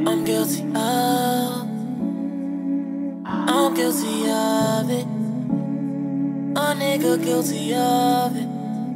I'm guilty of it. A nigga guilty of it.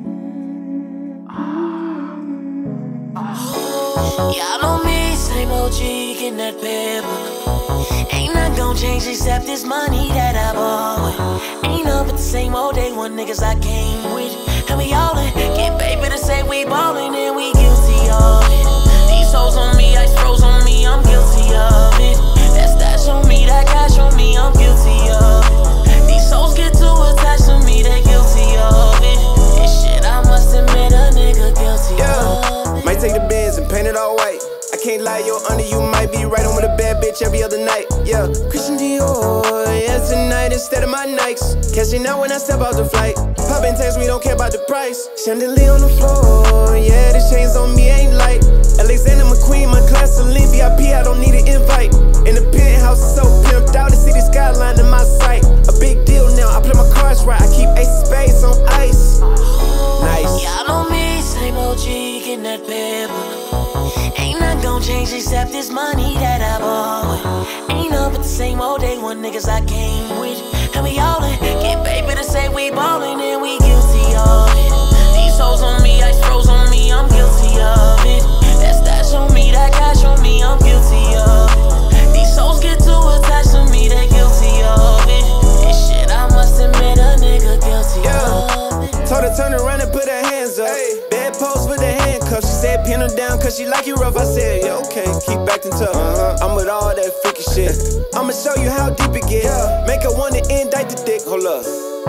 Y'all know me, same OG, getting that paper. Ain't nothing gon' change except this money that I bought with. Ain't nothing but the same old day one niggas I came with. And we all in, get paper to say we ballin' and we guilty of it. These hoes on me, ice froze on me, I'm guilty of it. That stash on me, that cash on me, I'm guilty of it. These hoes get too attached to me, they guilty of it. This shit I must admit a nigga guilty of it. Might take the Benz and paint it all white. I can't lie, your honor, you might be right on with a bad bitch every other night. Yeah, Christian Dior, yeah, tonight instead of my Nikes. Cashin out when I step out the flight. Poppin' tags, we don't care about the price. Chandelier on the floor, yeah, the chains on me ain't light. Alexander McQueen, my class elite VIP, I don't need an invite. In the penthouse, so pimped out, the city skyline in my sight. A big deal now, I play my cards right, I keep ace of spades on ice. Nice. Y'all know me, same OG, getting that paper. Ain't nothing gon' change except this money that I bought with. Ain't nothing but the same old day one niggas I came with. And we all in, get paper to say we ballin' and we guilty of it. These hoes on me, ice froze on me, I'm guilty of it. That stash on me, that cash on me, I'm guilty of it. These hoes get too attached to me, they guilty of it. This shit I must admit a nigga guilty of it. Told her turn around and put her hands up. Bad pose with the handcuffs. She said pin her down cause she like you rough. I said yeah, okay, keep acting tough. I'm with all that freaky shit. I'ma show you how deep it get. Make her wanna indict the dick. Hold up.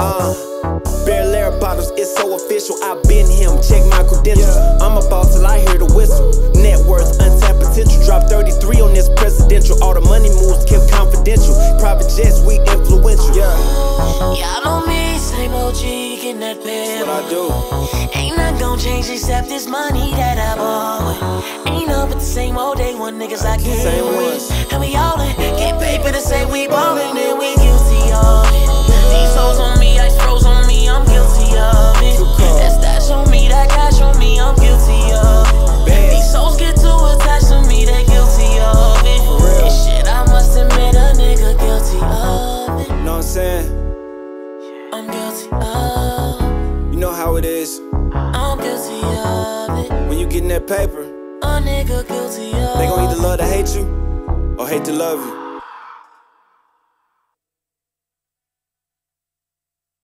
Bare Lara bottles, it's so official. I've been him, check my credentials. I'm a boss till I hear the whistle. Net worth, untapped potential. Drop 33 on this presidential. All the money moves kept confidential. Private jets, we influential. Y'all know me, same OG, getting that paper. That's what I do. Ain't nothing gon' change except this money that I bought with. Ain't nothing but the same old day one niggas I came with. And we all in, get paper to say we ballin' and we guilty of it. These hoes on me, ice froze on me, I'm guilty of it. That stash on me, that cash on me, I'm guilty of it. These hoes get too attached to me, they guilty of it. This shit I must admit a nigga guilty of it. Know what I'm saying? I'm guilty of it. You know how it is. I'm guilty of it. When you getting that paper, A nigga guilty of it. they gon' either love to hate you or hate to love you.